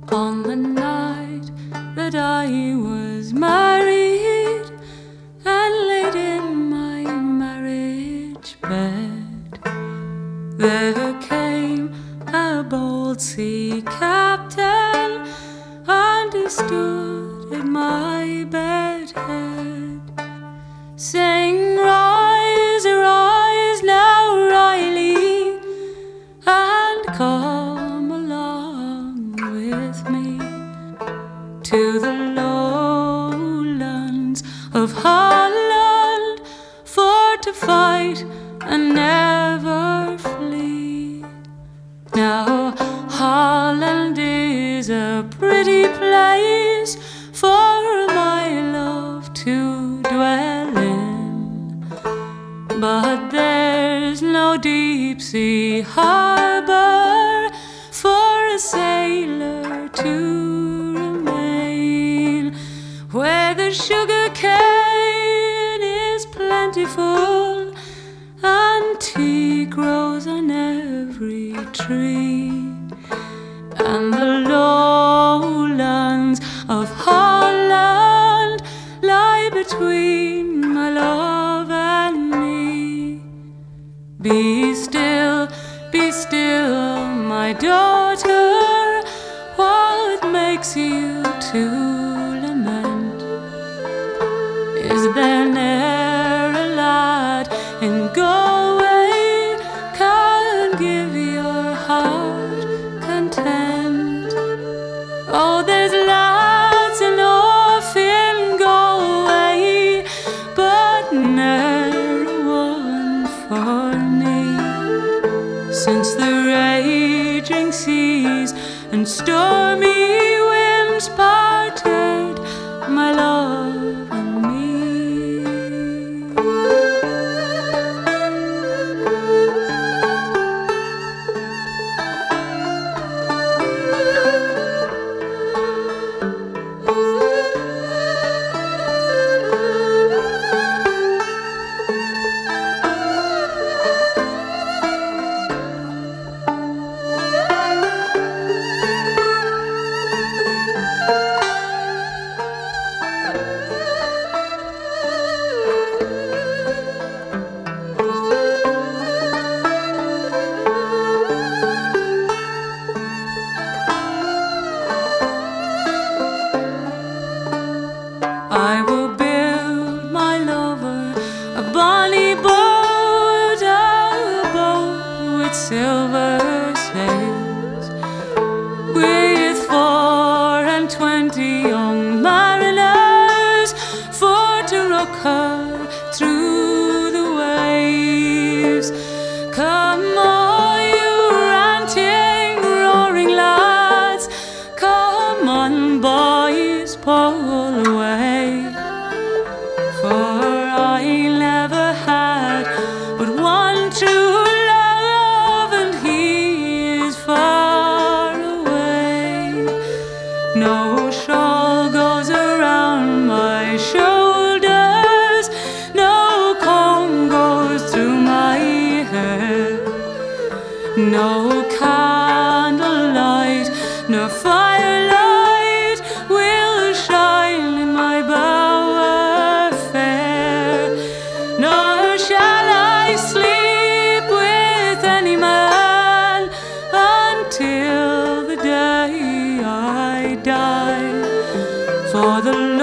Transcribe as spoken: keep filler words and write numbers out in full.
On the night that I was married and laid in my marriage bed, there came a bold sea captain, and he stood at my bed head, saying, "Rise, rise now, Riley, and come along with me to the lowlands of Holland, for to fight and never flee." Now Holland is a pretty place for my love to dwell in, but there's no deep sea harbor for a sailor to remain, where the sugar cane is plentiful and tea grows on every tree, and the lowlands of Holland lie between my love and me. Be still, be still, my daughter, what makes you to lament? Is there ne'er a lad in Galway can give your heart content? Oh, there's lads enough in Galway, but ne'er one for me. Since the raging seas and stormy winds parted my love and me. I will build my lover a bonny boat, a boat with silver sails, with four and twenty young mariners for to rook her through the waves. Come all you ranting, roaring lads, come on boys, pull away, for I never had but one true love, and he is far away. No shawl goes around my shoulders, no comb goes through my hair, no candlelight nor firelight will shine in my bower fair, nor shall I sleep with any man until the day I die, for the